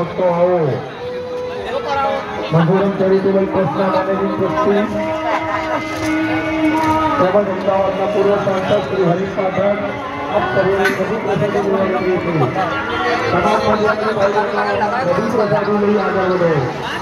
ભક્તો આવો મધુરમ ચેરિટેબલ ટ્રસ્ટના મેનેજિંગ ટ્રસ્ટી તેમજ અમદાવાદના પૂર્વ સાંસદ શ્રી હરીશ પાઠક આપ સર્વેને બધી પ્રસાદી લેવા કરીએ છીએ. તમામ પદયાત્રી ભાઈઓને બધી પ્રસાદી લઈ આગળ વધો.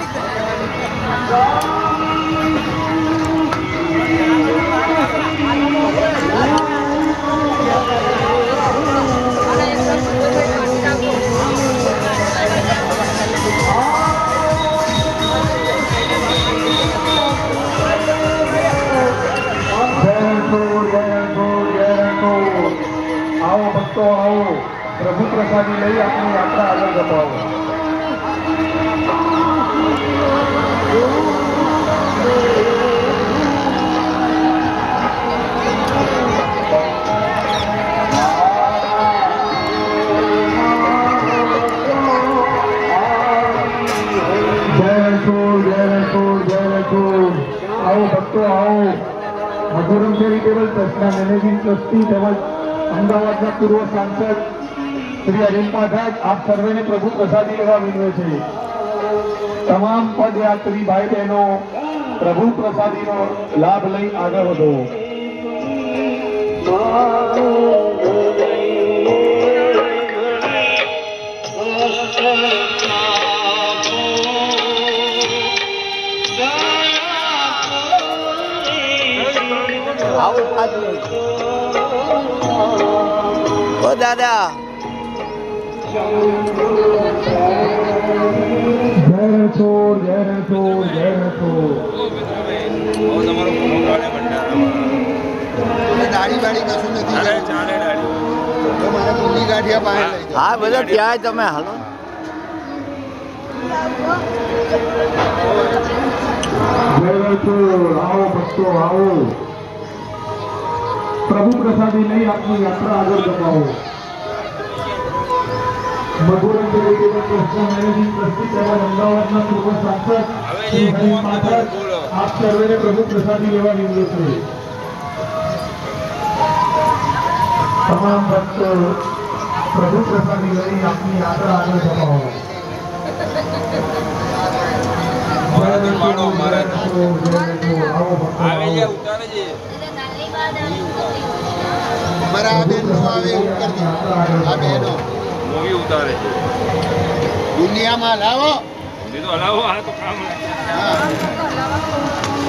आओ भक्तों आओ प्रभु प्रसादी लई अपनी यात्रा आगे बढ़ाओ. आओ भक्तों आओ मधुरम चैरिटेबल ट्रस्टના મેનેજિંગ ટ્રસ્ટી તેમજ અમદાવાદના પૂર્વ સાંસદ શ્રી હરીશ પાઠક આપ સર્વેને પ્રભુ પ્રસાદી લેવા વિનવે છે. તમામ પદયાત્રી ભાઈ બહેનો પ્રભુ પ્રસાદીનો લાભ લઈ આગળ વધો. ઓ દાદા જય રણછોડ જય રણછોડ જય રણછોડ. દાઢી બાડી કશું નથી. મારે પૂરી ગાંઠિયા પાસે લઈ જાઓ. હા બધા ત્યાં તમે હાલો. જય રણછોડ આવો ભક્તો આવો પ્રભુ પ્રસાદી લઈ આપની યાત્રા આગળ વધાવો. મધુરમ ચેરિટેબલ ટ્રસ્ટના મેનેજિંગ ટ્રસ્ટી તેમજ અમદાવાદના પૂર્વ સાંસદ શ્રી હરીશ પાઠક આપ સર્વેને પ્રભુ પ્રસાદી લેવા વિનંતી છે. તમામ ભક્તો પ્રભુ પ્રસાદી લઈ આપની યાત્રા આગળ વધાવો. મારા આ બેન નો આવે એવું કરતી. આ બેનો મૂવી ઉતારે છે. દુનિયામાં લાવો હલાવો આ તો કામ હા